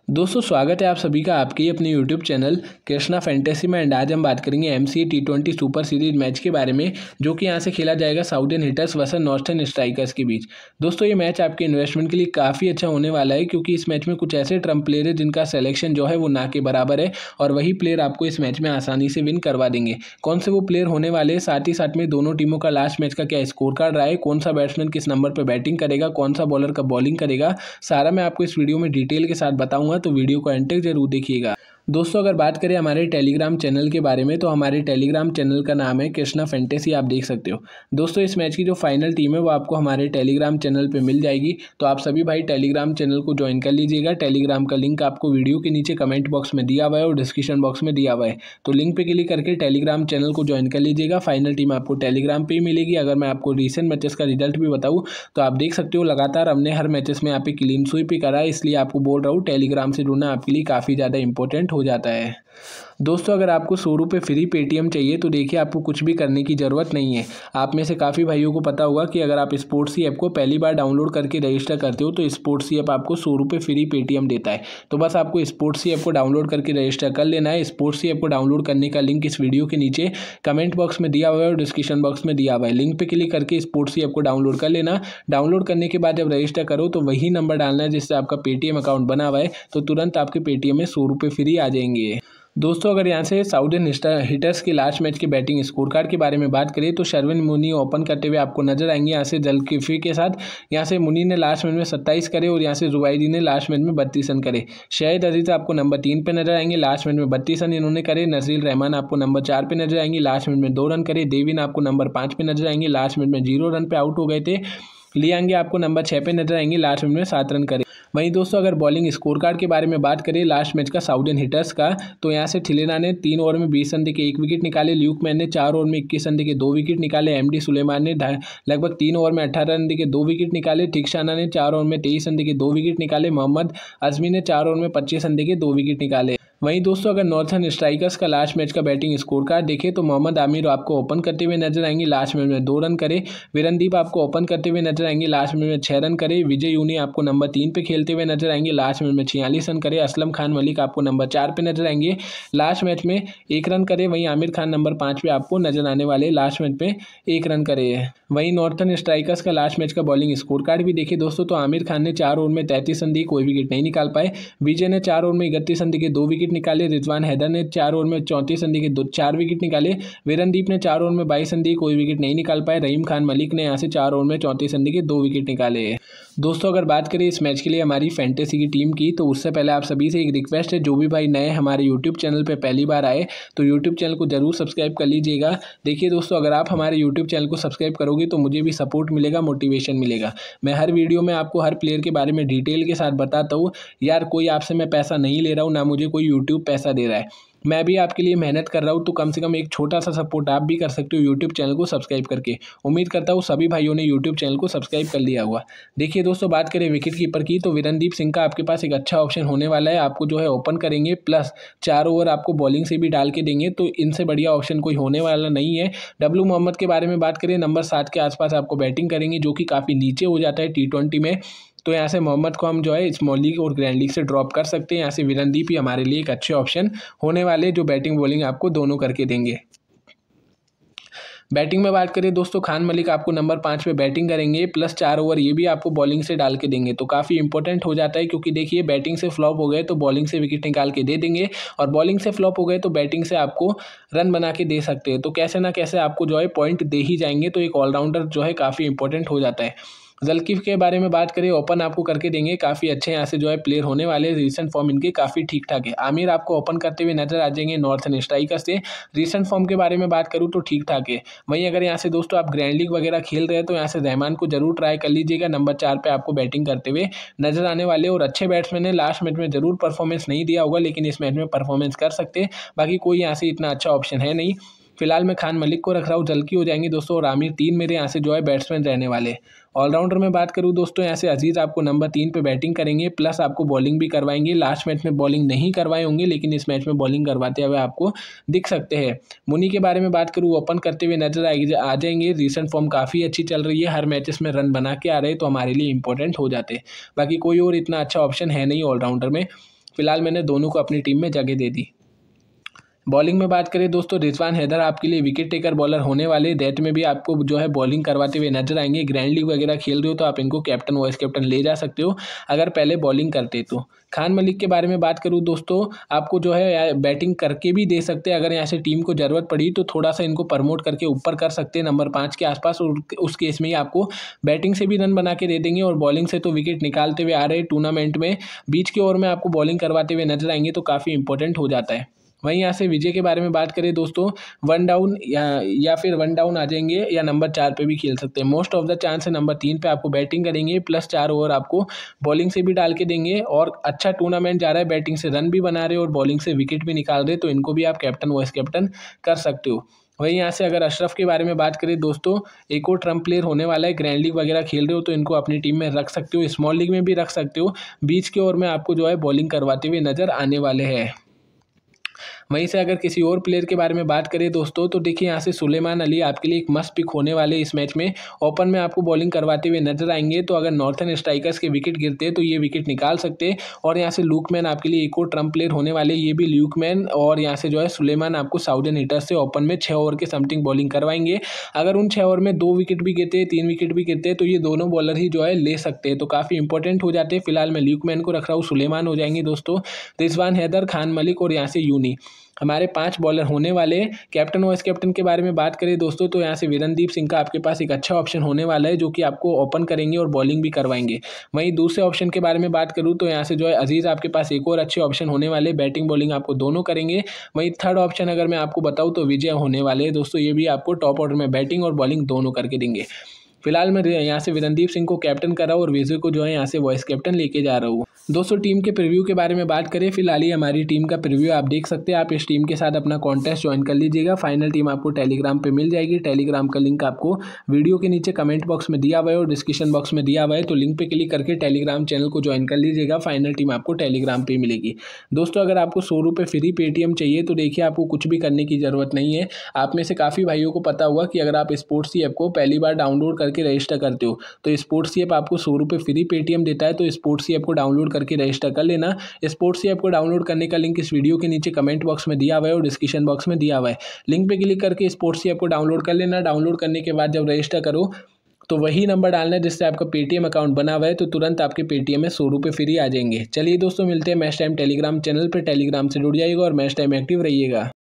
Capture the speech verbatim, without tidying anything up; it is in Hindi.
दोस्तों स्वागत है आप सभी का आपके ही अपने यूट्यूब चैनल कृष्णा फैंटेसी में। एंड आज हम बात करेंगे MCA T twenty super series match के बारे में, जो कि यहाँ से खेला जाएगा southern hitters versus northern strikers के बीच। दोस्तों ये मैच आपके इन्वेस्टमेंट के लिए काफ़ी अच्छा होने वाला है, क्योंकि इस मैच में कुछ ऐसे ट्रम्प प्लेयर है जिनका सिलेक्शन जो है वो ना के बराबर है, और वही प्लेयर आपको इस मैच में आसानी से विन करवा देंगे। कौन से वो प्लेयर होने वाले हैं, साथ ही साथ में दोनों टीमों का लास्ट मैच का क्या स्कोर कार्ड रहा है, कौन सा बैट्समैन किस नंबर पर बैटिंग करेगा, कौन सा बॉलर कब बॉलिंग करेगा, सारा मैं आपको इस वीडियो में डिटेल के साथ बताऊंगा, तो वीडियो को एंड तक जरूर देखिएगा। दोस्तों अगर बात करें हमारे टेलीग्राम चैनल के बारे में, तो हमारे टेलीग्राम चैनल का नाम है कृष्णा फैंटेसी, आप देख सकते हो। दोस्तों इस मैच की जो फाइनल टीम है वो आपको हमारे टेलीग्राम चैनल पे मिल जाएगी, तो आप सभी भाई टेलीग्राम चैनल को ज्वाइन कर लीजिएगा। टेलीग्राम का लिंक आपको वीडियो के नीचे कमेंट बॉक्स में दिया हुआ है और डिस्क्रिप्शन बॉक्स में दिया हुआ है, तो लिंक पे क्लिक करके टेलीग्राम चैनल को ज्वाइन कर लीजिएगा। फाइनल टीम आपको टेलीग्राम पर ही मिलेगी। अगर मैं आपको रिसेंट मैचेस का रिजल्ट भी बताऊँ तो आप देख सकते हो, लगातार हमने हर मैचेस में यहाँ पे क्लीन स्वीप ही करा है, इसलिए आपको बोल रहा हूँ टेलीग्राम से जुड़ना आपके लिए काफ़ी ज़्यादा इंपॉर्टेंट हो जाता है। दोस्तों अगर आपको सौ रुपये फ्री पेटीएम चाहिए तो देखिए आपको कुछ भी करने की ज़रूरत नहीं है। आप में से काफ़ी भाइयों को पता होगा कि अगर आप स्पोर्ट्स ऐप को पहली बार डाउनलोड करके रजिस्टर करते हो तो स्पोर्ट्स ऐप आपको सौ रुपये फ्री पेटीएम देता है। तो बस आपको स्पोर्ट्स ऐप को डाउनलोड करके रजिस्टर कर लेना है। स्पोर्ट्स ऐप को डाउनलोड करने का लिंक इस वीडियो के नीचे कमेंट बॉक्स में दिया हुआ है और डिस्क्रिप्शन बॉक्स में दिया हुआ है। लिंक पर क्लिक करके स्पोर्ट्स ऐप को डाउनलोड कर लेना। डाउनलोड करने के बाद जब रजिस्टर करो तो वही नंबर डालना है जिससे आपका पेटीएम अकाउंट बना हुआ है, तो तुरंत आपके पेटीएम में सौ रुपये फ्री आ जाएंगे। दोस्तों अगर यहाँ से साउदर्न हिटर्स के लास्ट मैच के बैटिंग स्कोर कार्ड के बारे में बात करें तो शर्विन मुनी ओपन करते हुए आपको नजर आएंगे यहाँ से जलकिफी के साथ। यहाँ से मुनी ने लास्ट मैच में सत्ताईस करे और यहाँ से जुबैरी ने लास्ट मैच में बत्तीस रन करे। शाहिद अजीज आपको नंबर तीन पे नजर आएंगे, लास्ट मैच में बत्तीस रन इन्होंने करे। नजीर रहमान आपको नंबर चार पे नजर आएंगे, लास्ट मैच में दो रन करे। देविन आपको नंबर पाँच पे नजर आएंगे, लास्ट मैच में जीरो रन पे आउट हो गए थे। लियांगे आपको नंबर छः पे नजर आएंगे, लास्ट मैच में सात रन करे। वहीं दोस्तों अगर बॉलिंग स्कोर कार्ड के बारे में बात करें लास्ट मैच का साउदर्न हिटर्स का, तो यहाँ से थिलेना ने तीन ओवर में बीस रन देके एक विकेट निकाले। ल्यूक मैन ने चार ओवर में इक्कीस रन देके दो विकेट निकाले। एमडी सुलेमान ने लगभग तीन ओवर में अठारह रन देके दो विकेट निकाले। थिकशाना ने चार ओवर में तेईस रन देके दो विकेट निकाले। मोहम्मद अजमी ने चार ओवर में पच्चीस रन देके दो विकेट निकाले। वहीं दोस्तों अगर नॉर्थर्न स्ट्राइकर्स का लास्ट मैच का बैटिंग स्कोर कार्ड देखें तो मोहम्मद आमिर आपको ओपन करते हुए नजर आएंगे, लास्ट मैच में दो रन करे। विरनदीप आपको ओपन करते हुए नजर आएंगे, लास्ट मैच में छः रन करे। विजय यूनी आपको नंबर तीन पे खेलते हुए नजर आएंगे, लास्ट मैच में छियालीस रन करे। असलम खान मलिक आपको नंबर चार पे नजर आएंगे, लास्ट मैच में एक रन करे। वहीं आमिर खान नंबर पाँच पे आपको नजर आने वाले, लास्ट मैच में एक रन करे। वहीं नॉर्थर्न स्ट्राइकर्स का लास्ट मैच का बॉलिंग स्कोर कार्ड भी देखिए दोस्तों, तो आमिर खान ने चार ओवर में तैंतीस रन दिए, कोई विकेट नहीं निकाल पाए। विजय ने चार ओवर में इकतीस रन दिए, दो विकेट निकाले। रिजवान हैदर ने चार ओवर में चौंतीस रन दिए, दो चार विकेट निकाले। विरनदीप ने चार ओवर में बाईस रन दिए, कोई विकेट नहीं निकाल पाए। रहीम खान मलिक ने यहाँ से चार ओवर में चौंतीस रन दिए, दो विकेट निकाले। दोस्तों अगर बात करें इस मैच के लिए हमारी फैंटेसी की टीम की, तो उससे पहले आप सभी से एक रिक्वेस्ट है, जो भी भाई नए हमारे यूट्यूब चैनल पे पहली बार आए तो यूट्यूब चैनल को जरूर सब्सक्राइब कर लीजिएगा। देखिए दोस्तों अगर आप हमारे यूट्यूब चैनल को सब्सक्राइब करोगे तो मुझे भी सपोर्ट मिलेगा, मोटिवेशन मिलेगा। मैं हर वीडियो में आपको हर प्लेयर के बारे में डिटेल के साथ बताता हूँ। यार कोई आपसे मैं पैसा नहीं ले रहा हूँ, ना मुझे कोई यूट्यूब पैसा दे रहा है, मैं भी आपके लिए मेहनत कर रहा हूँ, तो कम से कम एक छोटा सा सपोर्ट आप भी कर सकते हो यूट्यूब चैनल को सब्सक्राइब करके। उम्मीद करता हूँ सभी भाइयों ने यूट्यूब चैनल को सब्सक्राइब कर लिया होगा। देखिए दोस्तों बात करें विकेट कीपर की, तो विरनदीप सिंह का आपके पास एक अच्छा ऑप्शन होने वाला है। आपको जो है ओपन करेंगे, प्लस चार ओवर आपको बॉलिंग से भी डाल के देंगे, तो इनसे बढ़िया ऑप्शन कोई होने वाला नहीं है। डब्लू मोहम्मद के बारे में बात करें, नंबर सात के आसपास आपको बैटिंग करेंगे, जो कि काफ़ी नीचे हो जाता है टी ट्वेंटी में, तो यहाँ से मोहम्मद को हम जो है स्मॉल लीग और ग्रैंड लीग से ड्रॉप कर सकते हैं। यहाँ से विरनदीप ही हमारे लिए एक अच्छे ऑप्शन होने वाले, जो बैटिंग बॉलिंग आपको दोनों करके देंगे। बैटिंग में बात करें दोस्तों, खान मलिक आपको नंबर पाँच पे बैटिंग करेंगे, प्लस चार ओवर ये भी आपको बॉलिंग से डाल के देंगे, तो काफ़ी इंपॉर्टेंट हो जाता है, क्योंकि देखिए बैटिंग से फ्लॉप हो गए तो बॉलिंग से विकेट निकाल के दे देंगे, और बॉलिंग से फ्लॉप हो गए तो बैटिंग से आपको रन बना के दे सकते हैं। तो कैसे ना कैसे आपको जो है पॉइंट दे ही जाएंगे, तो एक ऑलराउंडर जो है काफ़ी इंपॉर्टेंट हो जाता है। जलकिफ के बारे में बात करें, ओपन आपको करके देंगे, काफ़ी अच्छे यहाँ से जो है प्लेयर होने वाले। रीसेंट फॉर्म इनके काफ़ी ठीक ठाक है। आमिर आपको ओपन करते हुए नजर आ जाएंगे नॉर्थर्न स्ट्राइकर्स से। रीसेंट फॉर्म के बारे में बात करूँ तो ठीक ठाक है। वहीं अगर यहाँ से दोस्तों आप ग्रैंड लीग वगैरह खेल रहे हैं तो यहाँ से रहमान को जरूर ट्राई कर लीजिएगा, नंबर चार पे आपको बैटिंग करते हुए नजर आने वाले, और अच्छे बैट्समैन ने लास्ट मैच में जरूर परफॉर्मेंस नहीं दिया होगा, लेकिन इस मैच में परफॉर्मेंस कर सकते हैं। बाकी कोई यहाँ से इतना अच्छा ऑप्शन है नहीं। फिलहाल मैं खान मलिक को रख रहा हूँ, जल्की हो जाएंगे दोस्तों, और आमिर तीन मेरे यहाँ से जो है बैट्समैन रहने वाले। ऑलराउंडर में बात करूँ दोस्तों, यहाँ से अजीज़ आपको नंबर तीन पे बैटिंग करेंगे, प्लस आपको बॉलिंग भी करवाएंगे। लास्ट मैच में बॉलिंग नहीं करवाए होंगे, लेकिन इस मैच में बॉलिंग करवाते हुए आपको दिख सकते हैं। मुनी के बारे में बात करूँ, ओपन करते हुए नजर आएगी आ जाएंगे। रिसेंट फॉर्म काफ़ी अच्छी चल रही है, हर मैचेस में रन बना के आ रहे हैं, तो हमारे लिए इंपॉर्टेंट हो जाते हैं। बाकी कोई और इतना अच्छा ऑप्शन है नहीं ऑलराउंडर में। फिलहाल मैंने दोनों को अपनी टीम में जगह दे दी। बॉलिंग में बात करें दोस्तों, रिजवान हैदर आपके लिए विकेट टेकर बॉलर होने वाले। दैट में भी आपको जो है बॉलिंग करवाते हुए नजर आएंगे। ग्रैंड लीग वगैरह खेल रहे हो तो आप इनको कैप्टन वाइस कैप्टन ले जा सकते हो अगर पहले बॉलिंग करते तो। खान मलिक के बारे में बात करूं दोस्तों, आपको जो है बैटिंग करके भी दे सकते हैं। अगर यहाँ से टीम को जरूरत पड़ी तो थोड़ा सा इनको प्रमोट करके ऊपर कर सकते हैं नंबर पाँच के आसपास। उस केस में ही आपको बैटिंग से भी रन बना के दे देंगे और बॉलिंग से तो विकेट निकालते हुए आ रहे टूर्नामेंट में बीच के ओवर में आपको बॉलिंग करवाते हुए नजर आएंगे तो काफ़ी इंपॉर्टेंट हो जाता है। वहीं यहाँ से विजय के बारे में बात करें दोस्तों, वन डाउन या या फिर वन डाउन आ जाएंगे या नंबर चार पे भी खेल सकते हैं। मोस्ट ऑफ द चांस है नंबर तीन पे आपको बैटिंग करेंगे, प्लस चार ओवर आपको बॉलिंग से भी डाल के देंगे। और अच्छा टूर्नामेंट जा रहा है, बैटिंग से रन भी बना रहे और बॉलिंग से विकेट भी निकाल रहे, तो इनको भी आप कैप्टन वाइस कैप्टन कर सकते हो। वहीं यहाँ से अगर अशरफ के बारे में बात करें दोस्तों, एक और ट्रम्प प्लेयर होने वाला है। ग्रैंड लीग वगैरह खेल रहे हो तो इनको अपनी टीम में रख सकते हो, स्मॉल लीग में भी रख सकते हो। बीच के ओवर में आपको जो है बॉलिंग करवाते हुए नजर आने वाले हैं। वहीं से अगर किसी और प्लेयर के बारे में बात करें दोस्तों, तो देखिए यहाँ से सुलेमान अली आपके लिए एक मस्ट पिक होने वाले इस मैच में। ओपन में आपको बॉलिंग करवाते हुए नजर आएंगे, तो अगर नॉर्थन स्ट्राइकर्स के विकेट गिरते हैं तो ये विकेट निकाल सकते हैं। और यहाँ से लुकमैन आपके लिए एक और ट्रम्प प्लेयर होने वाले, ये भी लुकमैन। और यहाँ से जो है सुलेमान आपको साउदर्न हिटर्स से ओपन में छः ओवर के समथिंग बॉलिंग करवाएंगे। अगर उन छः ओवर में दो विकेट भी गिरते हैं, तीन विकेट भी गिरते हैं, तो ये दोनों बॉलर ही जो है ले सकते हैं, तो काफ़ी इंपॉर्टेंट हो जाते हैं। फिलहाल मैं लुकमैन को रख रहा हूँ, सुलेमान हो जाएंगे दोस्तों, रिजवान हैदर, खान मलिक और यहाँ से यूनी, हमारे पांच बॉलर होने वाले। कैप्टन वाइस कैप्टन के बारे में बात करें दोस्तों, तो यहाँ से विरनदीप सिंह का आपके पास एक अच्छा ऑप्शन होने वाला है, जो कि आपको ओपन करेंगे और बॉलिंग भी करवाएंगे। वहीं दूसरे ऑप्शन के बारे में बात करूँ तो यहाँ से जो है अजीज़ आपके पास एक और अच्छे ऑप्शन होने वाले, बैटिंग बॉलिंग आपको दोनों करेंगे। वहीं थर्ड ऑप्शन अगर मैं आपको बताऊँ तो विजय होने वाले हैं दोस्तों, ये भी आपको टॉप ऑर्डर में बैटिंग और बॉलिंग दोनों करके देंगे। फिलहाल मैं यहाँ से विरनदीप सिंह को कैप्टन कर रहा हूँ और विजय को जो है यहाँ से वाइस कैप्टन लेके जा रहा हूँ। दोस्तों टीम के प्रीव्यू के बारे में बात करें, फिलहाल ही हमारी टीम का प्रीव्यू आप देख सकते हैं। आप इस टीम के साथ अपना कॉन्टेस्ट ज्वाइन कर लीजिएगा। फाइनल टीम आपको टेलीग्राम पे मिल जाएगी। टेलीग्राम का लिंक आपको वीडियो के नीचे कमेंट बॉक्स में दिया हुआ है और डिस्क्रिप्शन बॉक्स में दिया हुआ है, तो लिंक पे क्लिक करके टेलीग्राम चैनल को ज्वाइन कर लीजिएगा। फाइनल टीम आपको टेलीग्राम पे मिलेगी। दोस्तों अगर आपको सौ रुपये फ्री पेटीएम चाहिए तो देखिए आपको कुछ भी करने की ज़रूरत नहीं है। आप में से काफ़ी भाइयों को पता होगा कि अगर आप स्पोर्ट्स ऐप को पहली बार डाउनलोड करके रजिस्टर करते हो तो स्पोर्ट्स ऐप आपको सौ रुपये फ्री पेटीएम देता है, तो स्पोर्ट्स ऐप को डाउनलोड करके रजिस्टर कर लेना। स्पोर्ट्स ऐप को डाउनलोड करने का लिंक इस वीडियो के नीचे कमेंट बॉक्स में दिया हुआ है और डिस्क्रिप्शन बॉक्स में दिया हुआ है। लिंक पे क्लिक करके स्पोर्ट्स ऐप को डाउनलोड कर लेना। डाउनलोड करने के बाद जब रजिस्टर करो तो वही नंबर डालना है जिससे आपका पेटीएम अकाउंट बना हुआ है, तो तुरंत आपके पेटीएम में सौ रुपये फ्री आ जाएंगे। चलिए दोस्तों मिलते हैं मैच टाइम टेलीग्राम चैनल पर। टेलीग्राम से जुड़ जाइएगा और मैच टाइम एक्टिव रहिएगा।